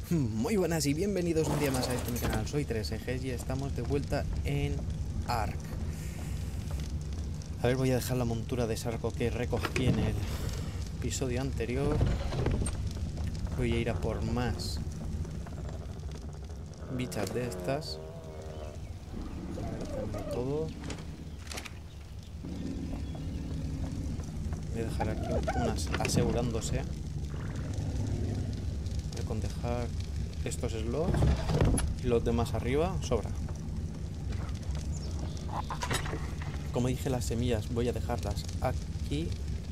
Muy buenas y bienvenidos un día más a este mi canal. Soy 3Ejes y estamos de vuelta en Ark. A ver, voy a dejar la montura de Sarco que recogí en el episodio anterior. Voy a ir a por más bichas de estas. A ver, cambio todo. Voy a dejar aquí unas asegurándose. Con dejar estos slots y los demás arriba sobra. Como dije, las semillas voy a dejarlas aquí.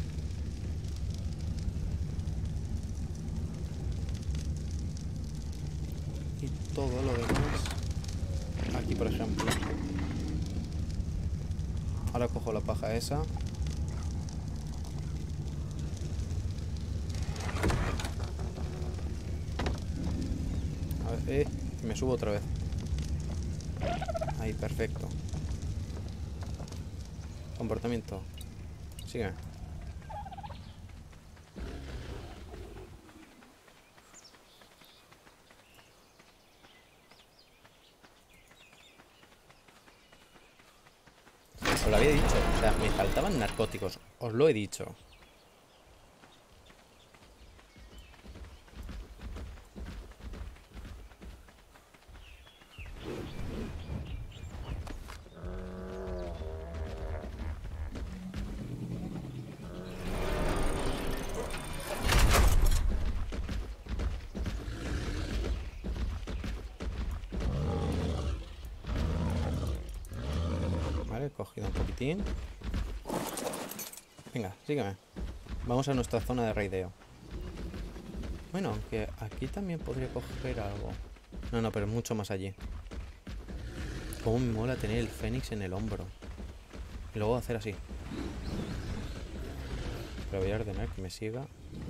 Y todo lo demás aquí, por ejemplo. Ahora cojo la paja esa. A ver, me subo otra vez. Ahí, perfecto. Comportamiento. Sigue. Os lo había dicho. O sea, me faltaban narcóticos. Os lo he dicho. Vale, he cogido un poquitín. Venga, sígueme. Vamos a nuestra zona de raideo. Bueno, aunque aquí también podría coger algo. No, pero mucho más allí. Cómo me mola tener el fénix en el hombro. Y luego hacer así. Pero voy a ordenar que me siga.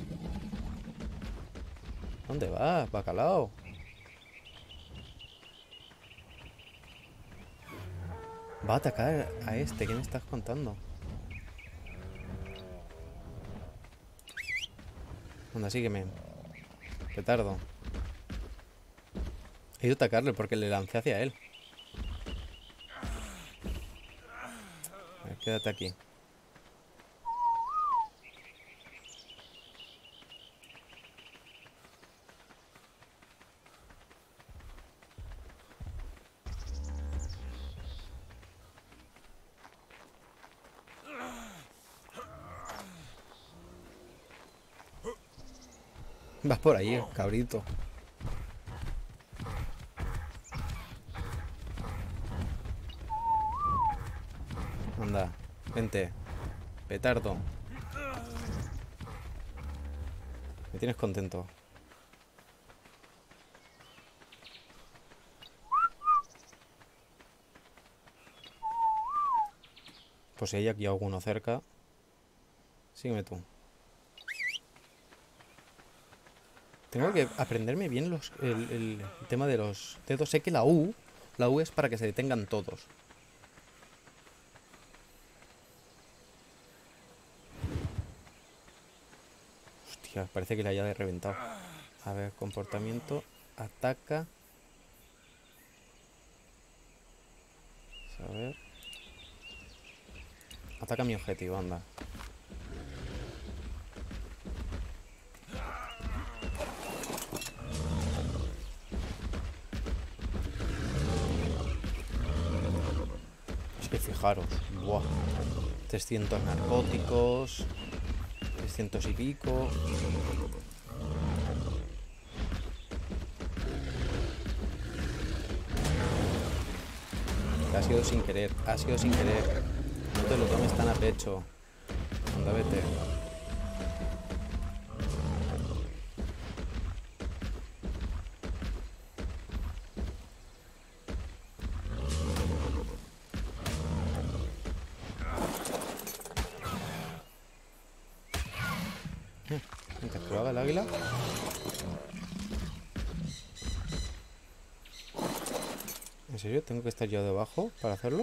¿Dónde vas, bacalao? Va a atacar a este. ¿Qué me estás contando? Anda, sígueme. Petardo. He ido a atacarle porque le lancé hacia él. A ver, quédate aquí. Vas por ahí, cabrito. Anda, vente. Petardo. Me tienes contento. Pues si hay aquí alguno cerca. Sígueme tú. Tengo que aprenderme bien el tema de los dedos. Sé que la U es para que se detengan todos. Hostia, parece que le haya reventado. A ver, comportamiento. Ataca. A ver. Ataca mi objetivo, anda. Es que fijaros. Buah. 300 narcóticos. 300 y pico. Ha sido sin querer. Ha sido sin querer. No te lo tomes tan a pecho. Anda, vete. Mientras que lo haga el águila. ¿En serio? ¿Tengo que estar yo debajo para hacerlo?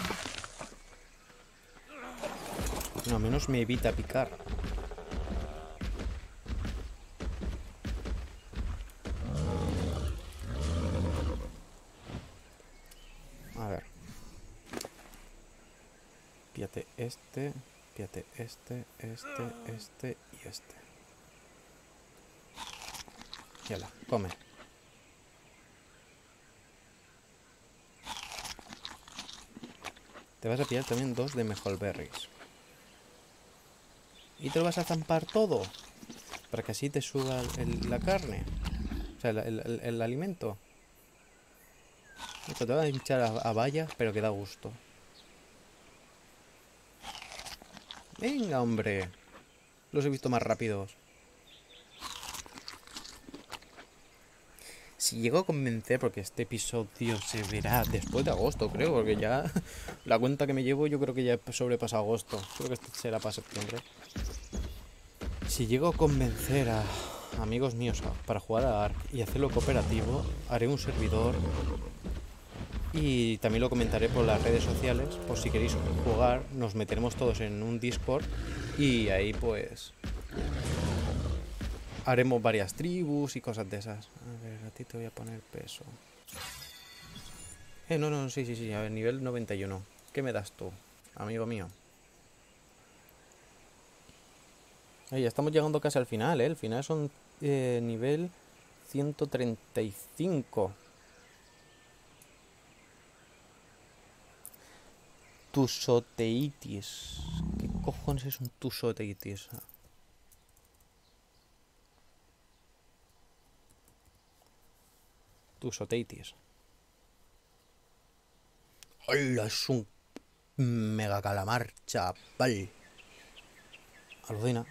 No, al menos me evita picar. Píate este, este y este. Yala, come. Te vas a pillar también 2 de Mejolberries. Y te lo vas a zampar todo. Para que así te suba la carne. O sea, el alimento. Esto te va a hinchar a vallas, pero que da gusto. Venga, hombre. Los he visto más rápidos. Si llego a convencer, porque este episodio se verá después de agosto, creo, porque ya la cuenta que me llevo yo creo que ya sobrepasa agosto. Creo que esto será para septiembre. Si llego a convencer a amigos míos para jugar a Ark y hacerlo cooperativo, haré un servidor y también lo comentaré por las redes sociales. Por si queréis jugar, nos meteremos todos en un Discord y ahí pues haremos varias tribus y cosas de esas. A ver, a ti te voy a poner peso. No, sí. A ver, nivel 91. ¿Qué me das tú, amigo mío? Ya estamos llegando casi al final, ¿eh? El final son nivel 135. Tusoteitis. ¿Qué cojones es un Tusoteitis? Tusoteitis. ¡Hola! Es un mega calamar, chaval. Alucina.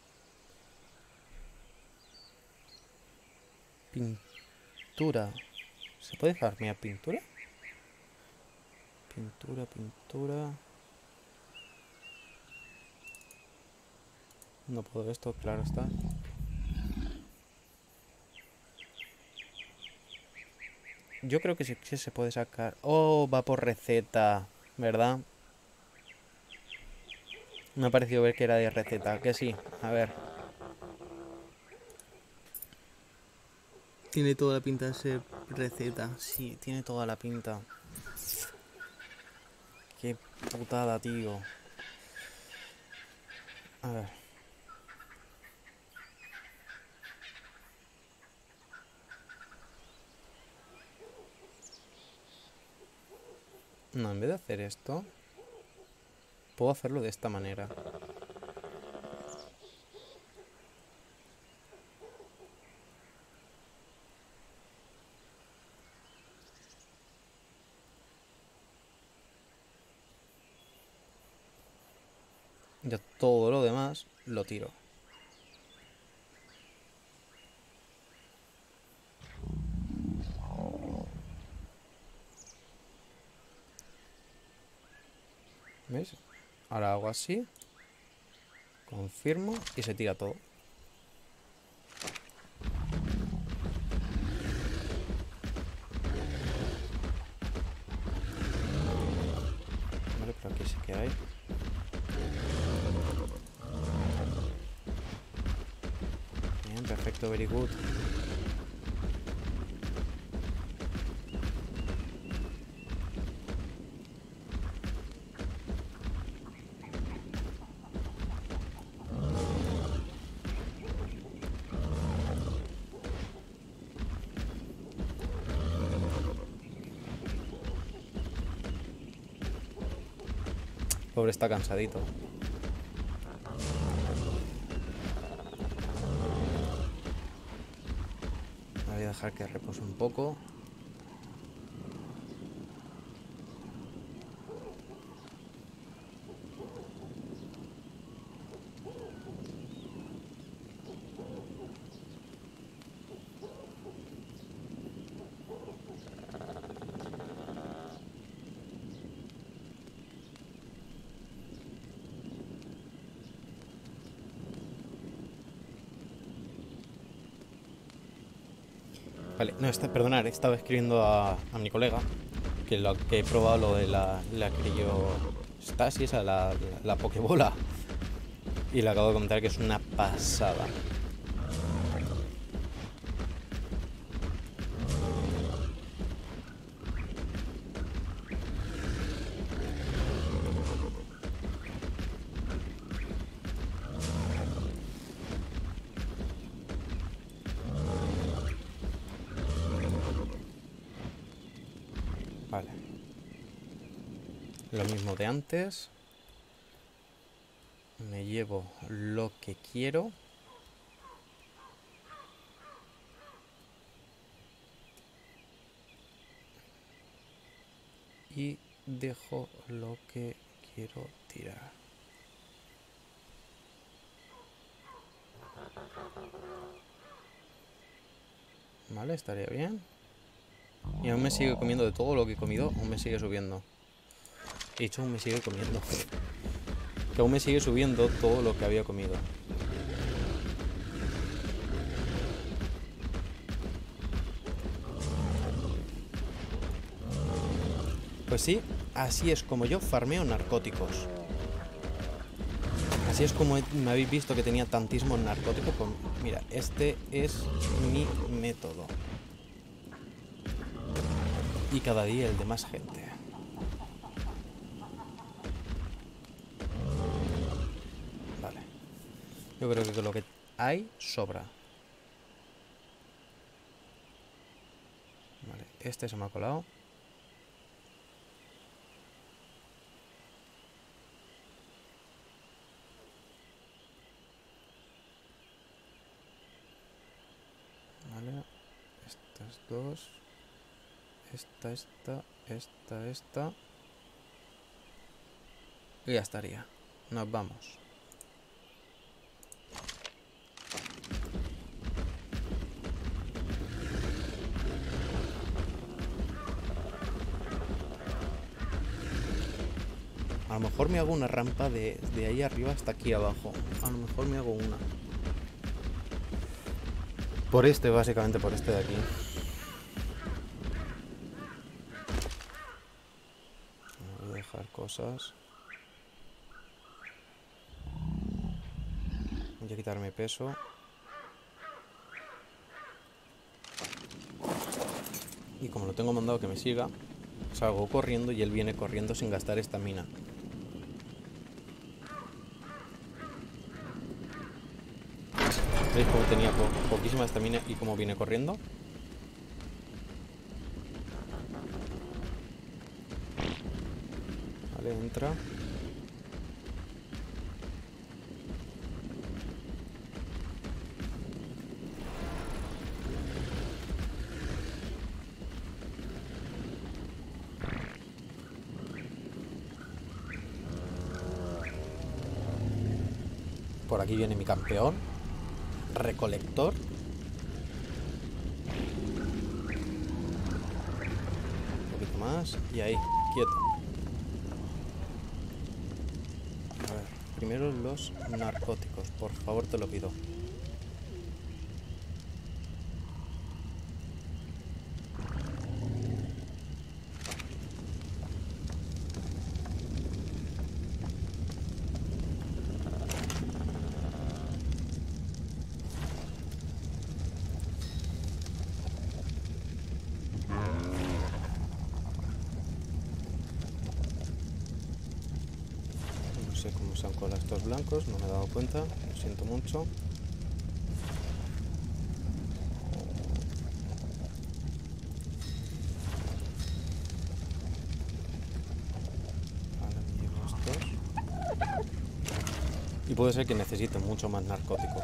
Pintura. ¿Se puede farmear pintura? Pintura. No puedo esto, claro está. Yo creo que sí se puede sacar. Oh, va por receta, ¿verdad? Me ha parecido ver que era de receta, que sí. A ver. Tiene toda la pinta de ser receta. Sí, tiene toda la pinta. Qué putada, tío. A ver. No, en vez de hacer esto, puedo hacerlo de esta manera. Ya todo lo demás lo tiro. ¿Veis? Ahora hago así. Confirmo y se tira todo. Vale, pero aquí sí que hay. Bien, perfecto, very good. Pobre está cansadito. Voy a dejar que repose un poco. Vale, no, perdonad, estaba escribiendo a mi colega que lo que he probado lo de la criostasis, a la pokebola. Y le acabo de comentar que es una pasada. Lo mismo de antes. Me llevo lo que quiero. Y dejo lo que quiero tirar. Vale, estaría bien. Y aún me sigue comiendo de todo lo que he comido. Aún me sigue subiendo. He dicho aún me sigue comiendo. Que aún me sigue subiendo todo lo que había comido. Pues sí, así es como yo farmeo narcóticos. Así es como me habéis visto que tenía tantísimo narcótico. Pues mira, este es mi método. Y cada día el de más gente. Vale. Yo creo que lo que hay sobra. Vale, este se me ha colado. Vale. Estas dos. Esta. Y ya estaría. Nos vamos. A lo mejor me hago una rampa de ahí arriba hasta aquí abajo. A lo mejor me hago una. Por este, básicamente por este de aquí. Voy a dejar cosas. Voy a quitarme peso. Y como lo tengo mandado que me siga, salgo corriendo y él viene corriendo sin gastar estamina. ¿Veis cómo tenía poquísima estamina y cómo viene corriendo? Vale, entra. Por aquí viene mi campeón. Recolector. Un poquito más. Y ahí, quieto. A ver, primero los narcóticos. Por favor, te lo pido. No sé cómo se han colado estos blancos, no me he dado cuenta, lo siento mucho. Vale, me llevo estos. Y puede ser que necesite mucho más narcóticos.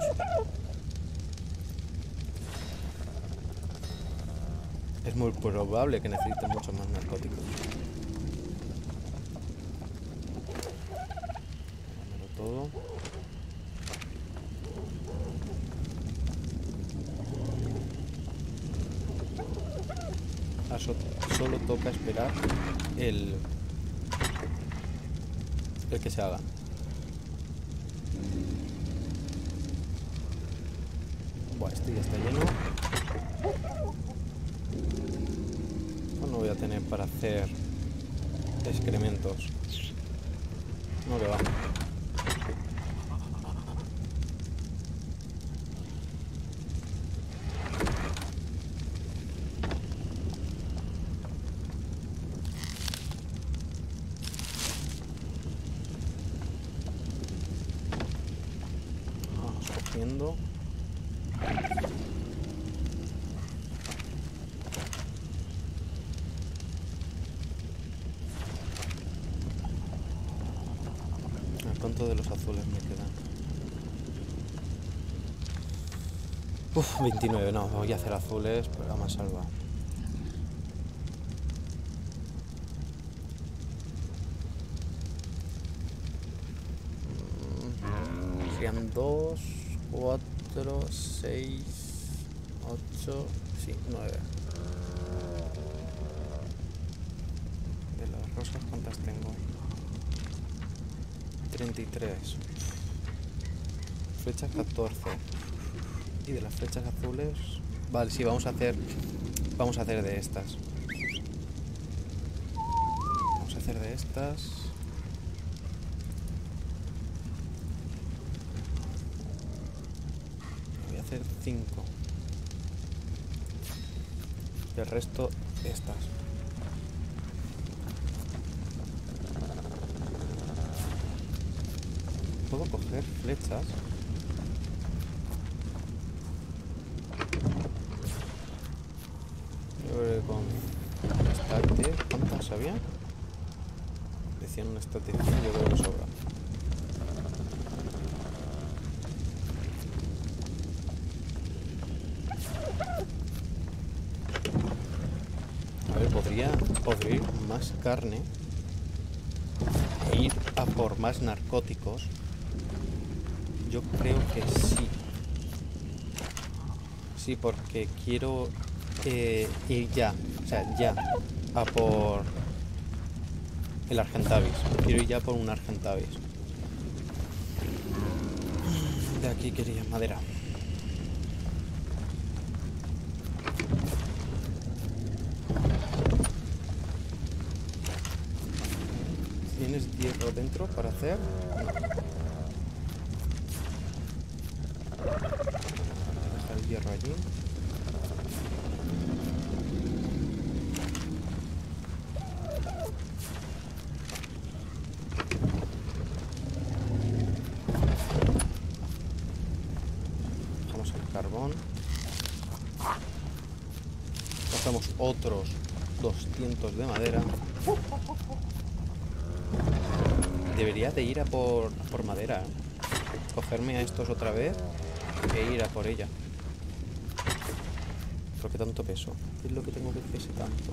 Es muy probable que necesite mucho más narcóticos. Dámelo todo. Solo toca esperar el que se haga. Buah, este ya está lleno. No voy a tener para hacer excrementos. No que va. Vamos cogiendo. ¿Cuánto de los azules me quedan? Uf, 29. No, voy a hacer azules, pero vamos a salvar. Serían 2, 4, 6, 8, sí, 9. De las rosas, ¿cuántas tengo? 33. Flechas 14. Y de las flechas azules... Vale, sí, vamos a hacer de estas. Vamos a hacer de estas. Voy a hacer 5. Y el resto, estas. ¿Puedo coger flechas? Yo creo que con estate... ¿Cuántas había? Decían un estate 100, yo creo que sobra. A ver, podría ir más carne e ir a por más narcóticos. Yo creo que sí. Sí, porque quiero ir ya, o sea, ya, a por el Argentavis. Quiero ir ya por un Argentavis. De aquí quería madera. ¿Tienes hierro dentro para hacer? Deja el hierro allí. Dejamos el carbón. Cogemos otros 200 de madera. Debería de ir a por madera, ¿eh? Cogerme a estos otra vez e ir a por ella. ¿Por qué tanto peso? ¿Qué es lo que tengo que pese tanto?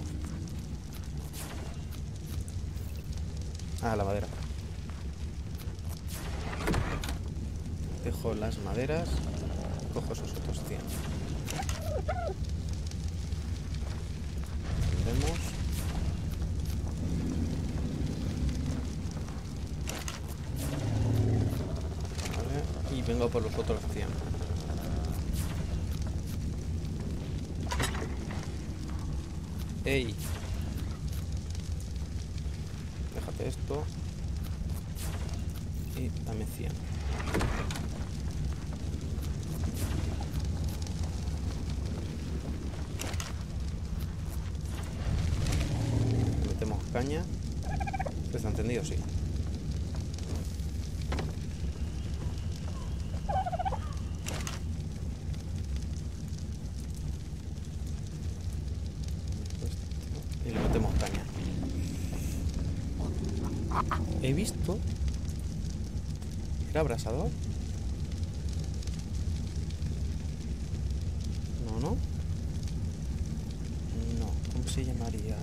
Ah, la madera. Dejo las maderas. Cojo esos otros 100. Vendemos. Vale. Y vengo por los otros 100. ¡Ey! Déjate esto. Y dame 100. Metemos caña. ¿Está encendido? Sí. Y le metemos caña. He visto... ¿Era abrasador? No, no. No, ¿cómo se llamaría?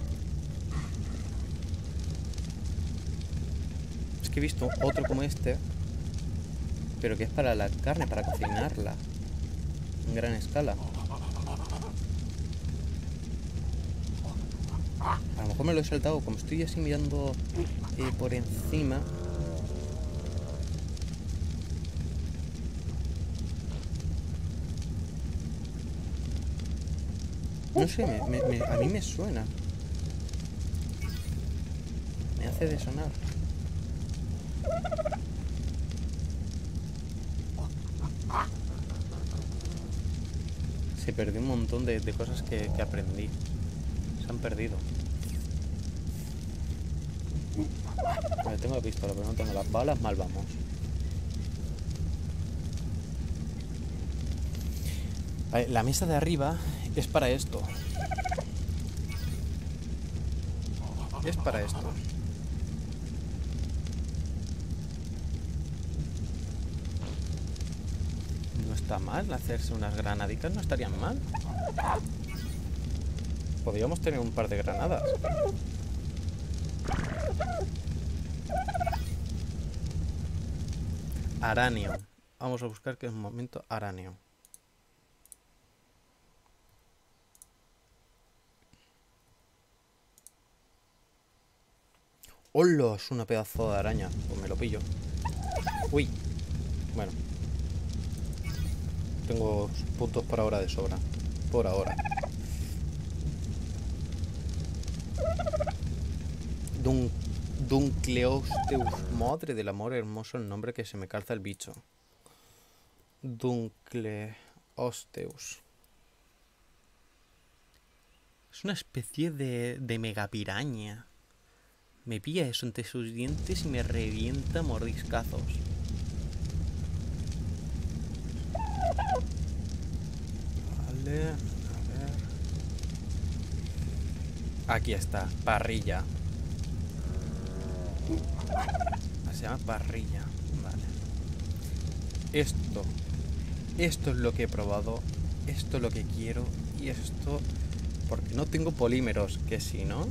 Es que he visto otro como este, pero que es para la carne, para cocinarla en gran escala. A lo mejor me lo he saltado, como estoy así mirando por encima. No sé, a mí me suena. Me hace de sonar. Se perdió un montón de cosas que aprendí. Se han perdido. Vale, tengo la pistola, pero no tengo las balas. Mal vamos. Vale, la mesa de arriba es para esto. Es para esto. No está mal hacerse unas granaditas, no estarían mal. Podríamos tener un par de granadas. Aranio. Vamos a buscar que es un momento aranio. ¡Hola! Es una pedazo de araña. Pues me lo pillo. Uy. Bueno. Tengo puntos por ahora de sobra. Por ahora. Dunkleosteus. Madre del amor hermoso el nombre que se me calza el bicho. Dunkleosteus. Es una especie de megapiraña. Me pilla eso entre sus dientes y me revienta mordiscazos. Vale, a ver. Aquí está, parrilla. Se llama parrilla. Vale. Esto es lo que he probado. Esto es lo que quiero. Y esto... Porque no tengo polímeros, que si no...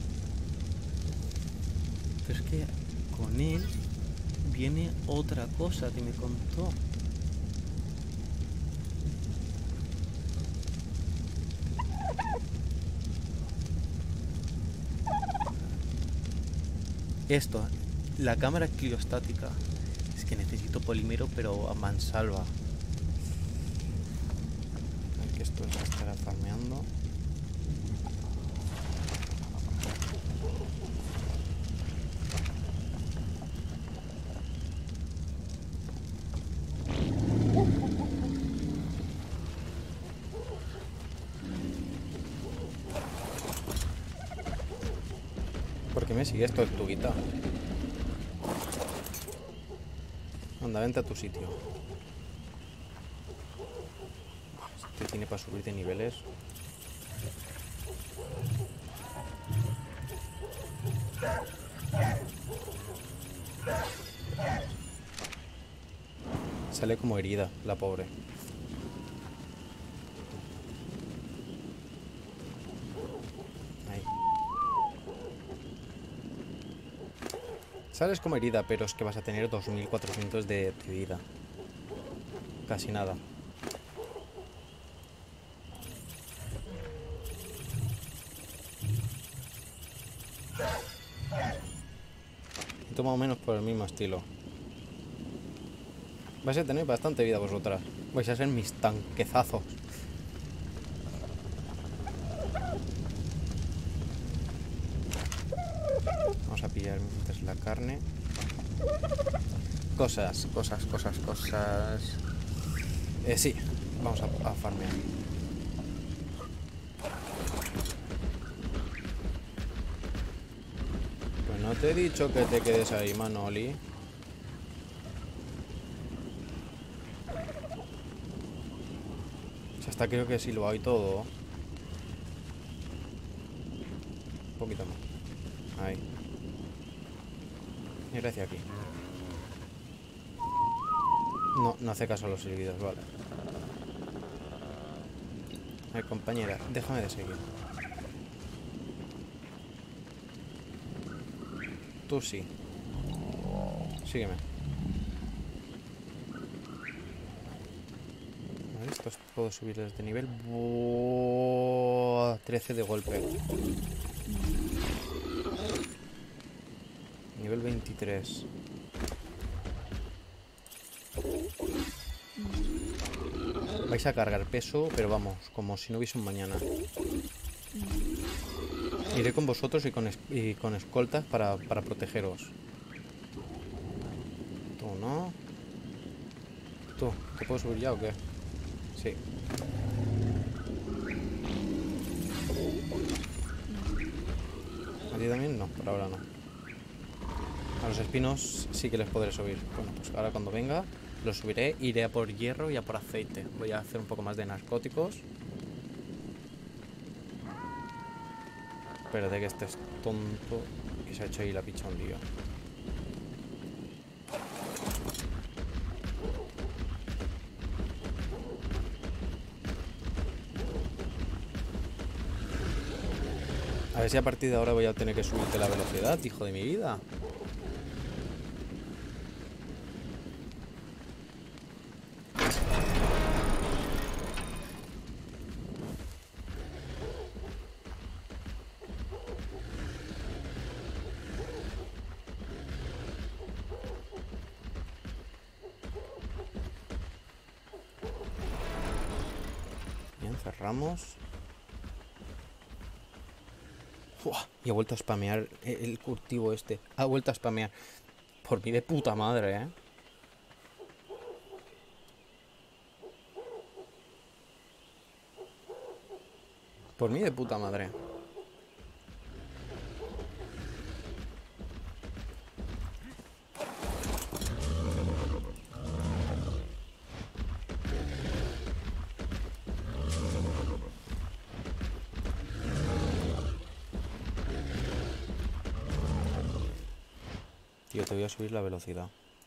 Pero es que con él viene otra cosa que me contó. Esto, la cámara criostática. Es que necesito polímero, pero a mansalva. A ver que esto se estará farmeando. ¿Por qué me sigue esto, tortuguita? Anda, vente a tu sitio. Este tiene para subir de niveles. Sale como herida, la pobre. Ahí. Sales como herida, pero es que vas a tener 2400 de vida. Casi nada. Y toma o menos por el mismo estilo. Vais a tener bastante vida vosotras. Vais a ser mis tanquezazos. Vamos a pillar mientras la carne. Cosas. Sí, vamos a farmear. Pues no te he dicho que te quedes ahí, Manoli. Hasta creo que he silbado y todo. Un poquito más. Ahí. Mira hacia aquí. No hace caso a los silbidos, vale. Ay, compañera, déjame de seguir. Tú sí. Sígueme. Vale, estos puedo subirles de nivel. Buah, 13 de golpe. Nivel 23. Vais a cargar peso, pero vamos, como si no hubiese un mañana. Iré con vosotros y con escoltas para protegeros. Tú, ¿no? Tú, ¿te puedo subir ya o qué? Sí. ¿A ti también? No, por ahora no. A los espinos sí que les podré subir. Bueno, pues ahora cuando venga los subiré. Iré a por hierro y a por aceite. Voy a hacer un poco más de narcóticos. Espérate que este es tonto y se ha hecho ahí la picha un lío. A ver si a partir de ahora voy a tener que subirte la velocidad, hijo de mi vida. Bien, cerramos. ¡Uah! Y ha vuelto a spamear el cultivo este. Ha vuelto a spamear. Por mí de puta madre, ¿eh? Por mí de puta madre. Tío, te voy a subir la velocidad.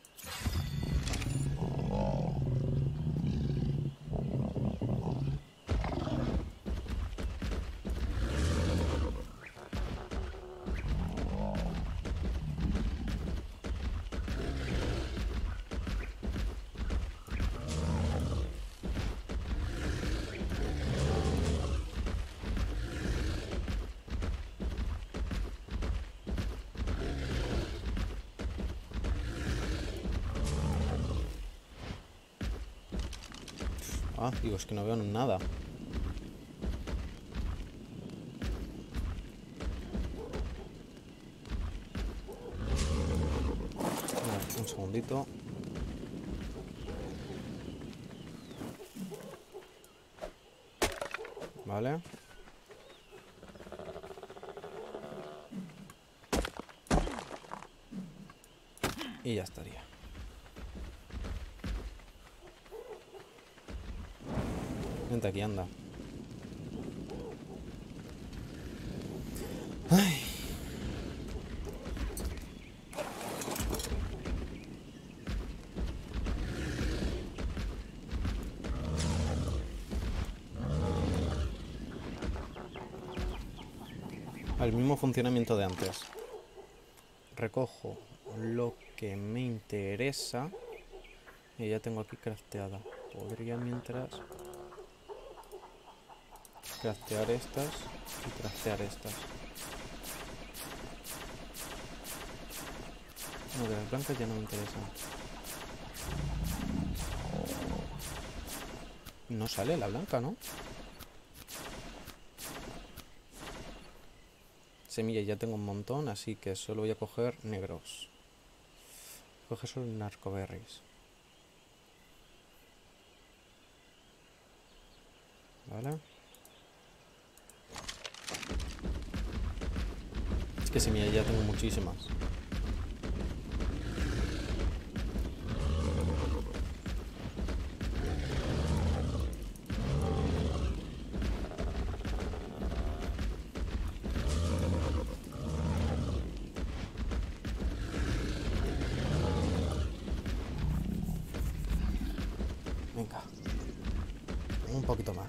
Ah, digo, es que no veo nada. Vale, un segundito. Vale. Y ya estaría. Vente aquí, anda. Ay. El mismo funcionamiento de antes. Recojo lo que me interesa. Y ya tengo aquí crafteada. Podría mientras craftear estas y craftear estas. No, de las blancas ya no me interesan. No sale la blanca, ¿no? Semillas ya tengo un montón, así que solo voy a coger negros. Coge solo narcoberries. Vale. Es que semillas ya tengo muchísimas. Venga. Un poquito más.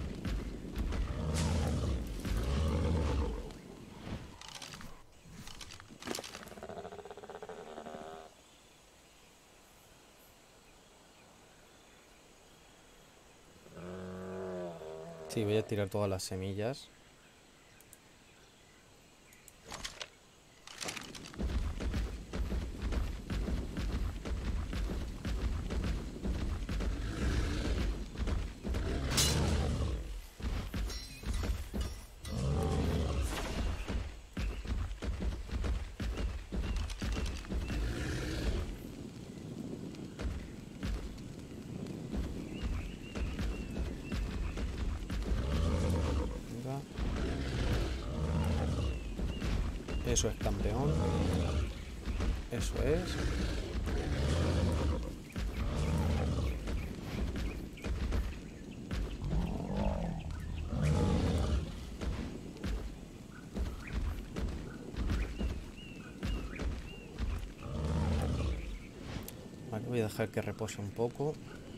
Sí, voy a tirar todas las semillas. Eso es, campeón. Eso es. Vale, voy a dejar que repose un poco.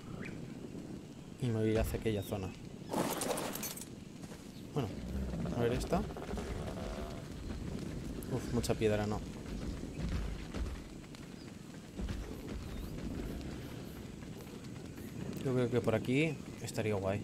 Y me voy hacia aquella zona. Bueno, a ver esta. Uf, mucha piedra, no. Yo creo que por aquí estaría guay.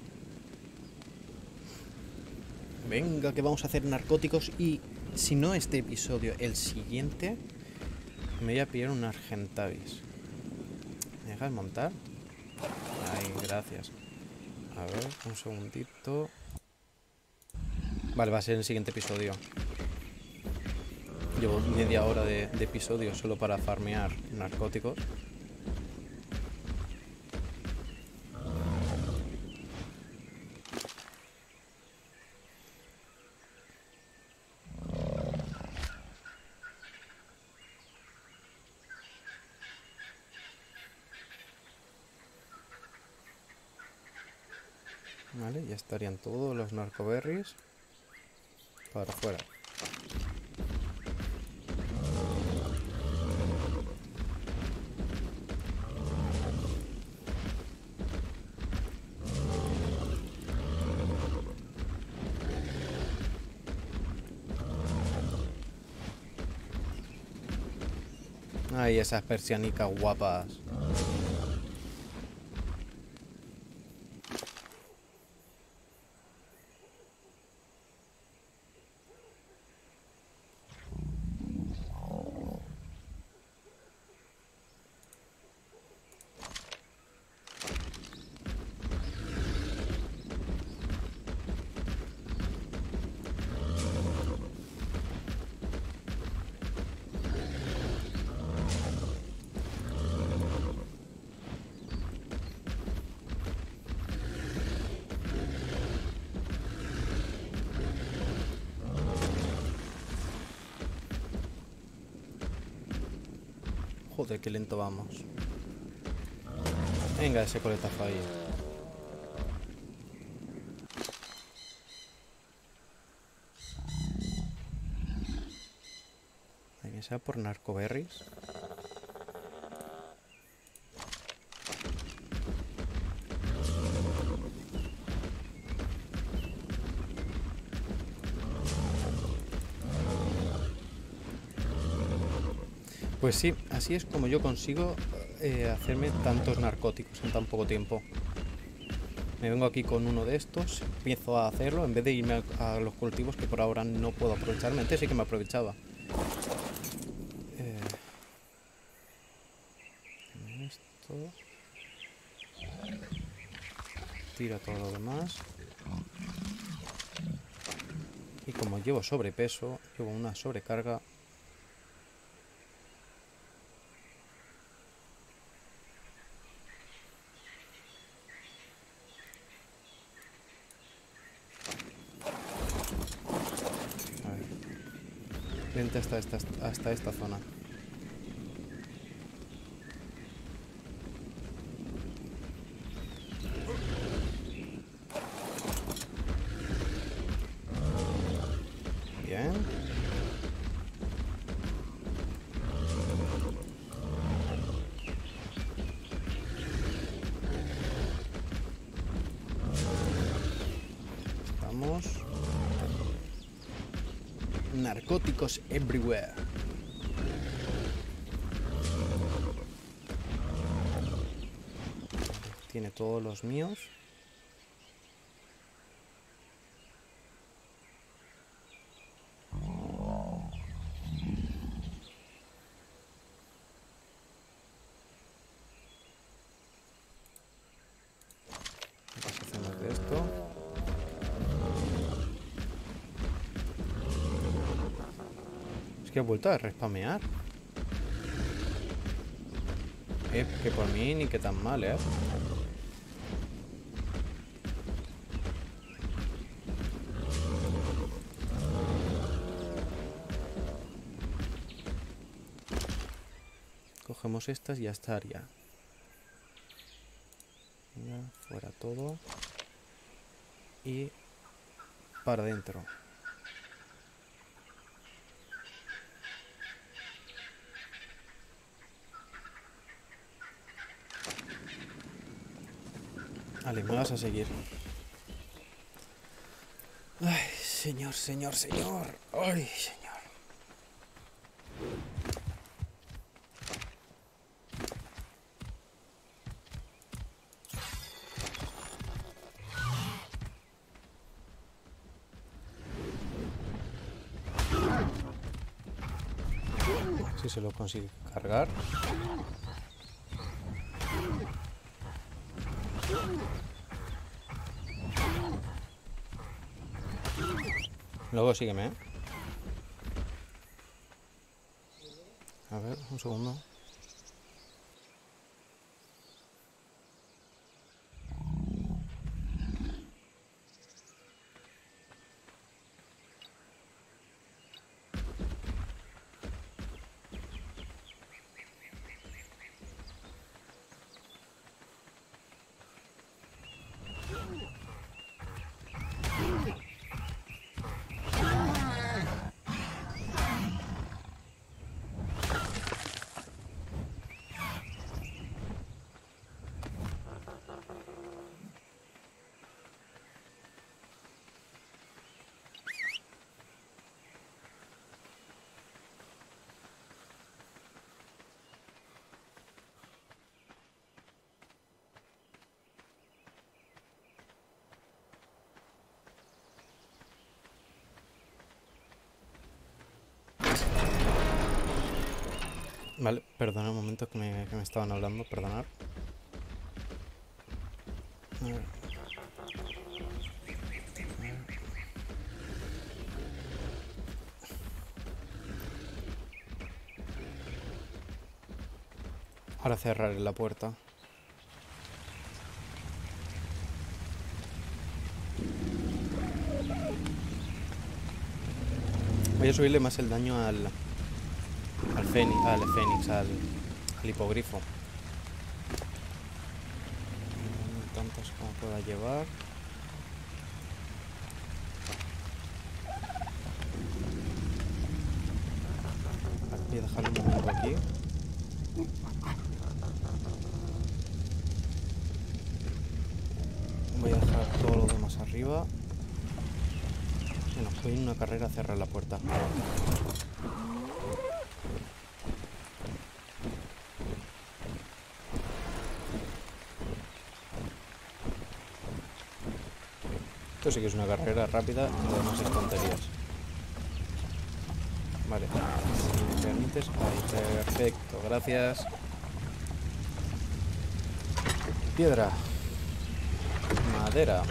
Venga, que vamos a hacer narcóticos y si no este episodio, el siguiente, me voy a pillar un Argentavis. ¿Me dejas montar? Ay, gracias. A ver, un segundito. Vale, va a ser el siguiente episodio. Llevo media hora de episodio solo para farmear narcóticos. Vale, ya estarían todos los narcoberries para afuera. Ay, esas persianicas guapas. Joder, qué lento vamos. Venga, ese coletazo ahí. Hay que sea por narcoberries. Pues sí, así es como yo consigo hacerme tantos narcóticos en tan poco tiempo. Me vengo aquí con uno de estos, empiezo a hacerlo en vez de irme a los cultivos que por ahora no puedo aprovecharme. Antes sí que me aprovechaba. Esto. Tira todo lo demás. Y como llevo sobrepeso, llevo una sobrecarga. Vente hasta esta zona. Bien. Estamos. Narcóticos everywhere. Tiene todos los míos. Hacemos de esto. Es que he vuelto a respamear. Que por mí ni que tan mal, Cogemos estas y ya estaría. Venga, fuera todo. Y para adentro. Vale, me vas a seguir. Ay, señor, señor, señor. Ay, señor. Si se lo consigue cargar. Luego sígueme, ¿eh? A ver, un segundo. Vale, perdona un momento que me estaban hablando, perdonad. A ver. Ahora cerraré la puerta. Voy a subirle más el daño al hipogrifo. Tantos como pueda llevar. Voy a dejarlo un momento aquí. Voy a dejar todo lo demás arriba. Bueno, voy en una carrera a cerrar la puerta. Esto sí que es una carrera rápida de demás tonterías. Vale, si me permites. Ahí, perfecto, gracias. Piedra. Madera.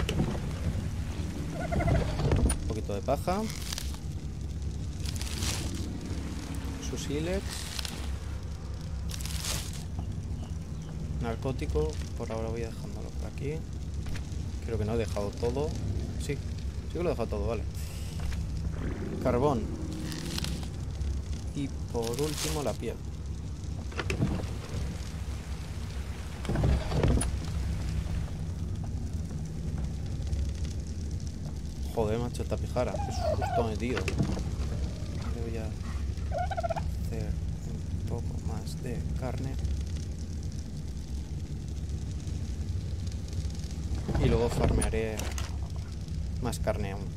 Un poquito de paja. Susilex. Narcótico. Por ahora voy dejándolo por aquí. Creo que no he dejado todo. Sí, sí que lo he dejado todo, vale. Carbón. Y por último la piel. Joder, macho, esta pijara. Qué susto me dio. Voy a hacer un poco más de carne. Y luego farmearé más carne aún.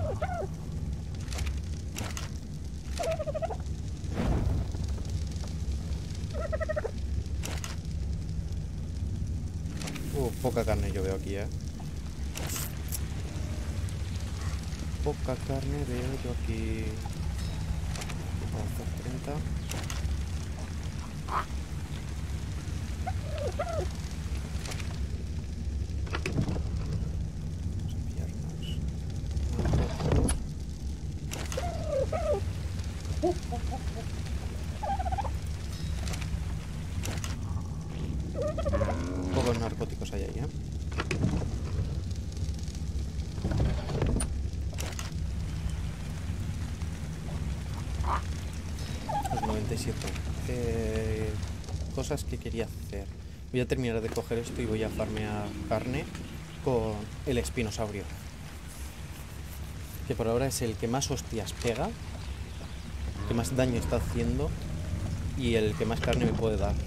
Poca carne yo veo aquí, Poca carne veo yo aquí. Vamos a hacer 30. Pocos narcóticos hay ahí, Los 97. Cosas que quería hacer. Voy a terminar de coger esto y voy a farmear carne con el espinosaurio. Que por ahora es el que más hostias pega, que más daño está haciendo y el que más carne me puede dar.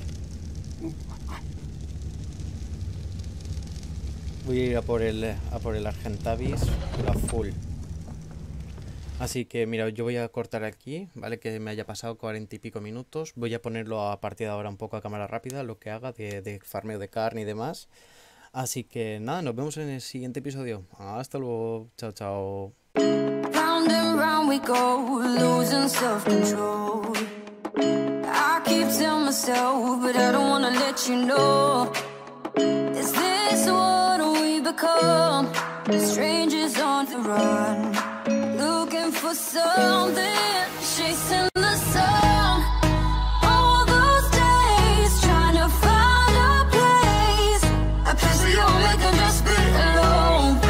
Voy a ir a por el Argentavis, pero a full. Así que mira, yo voy a cortar aquí, ¿vale? Que me haya pasado 40 y pico minutos. Voy a ponerlo a partir de ahora un poco a cámara rápida, lo que haga de farmeo de carne y demás. Así que nada, nos vemos en el siguiente episodio. Hasta luego, chao, chao. Round and round we go, losing self-control. I keep telling myself, but I don't wanna let you know. Is this what we become? Strangers on the run, looking for something, chasing the sun. All those days trying to find a place we only can just be alone.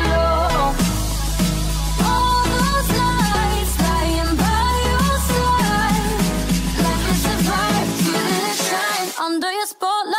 All those nights lying by your side, like it's a fire, feeling it shine under your spotlight.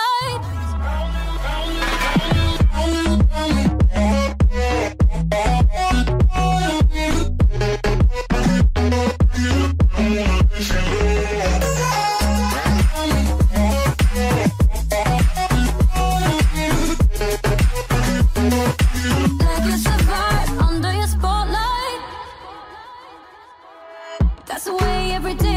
That's the way every day